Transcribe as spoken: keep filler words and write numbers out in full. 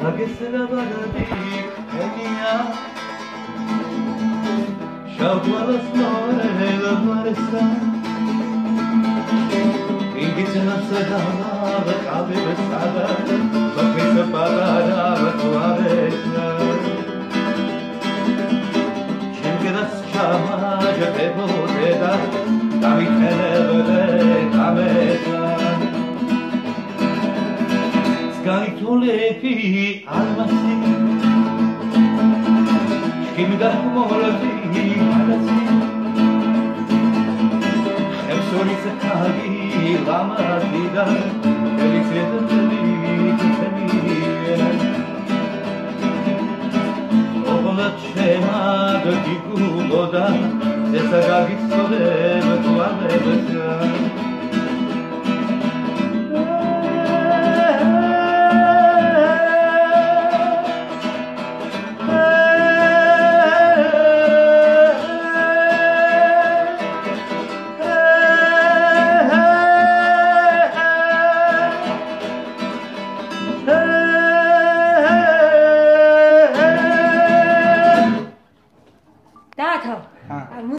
აგესლა ბარადი ენია შავთვალოს მორელ მარესა ინგიცნა სადამა ვყავი ვსადა ვფის პარარა ვთვარეშა შემგდას ჩამაჯებოდედა დამიქნებოდე გამედა სკაითოლები ალმასი შკიმდა მოლოდი ალასი ხევსონის ქაგი ლამაზი და ელიცე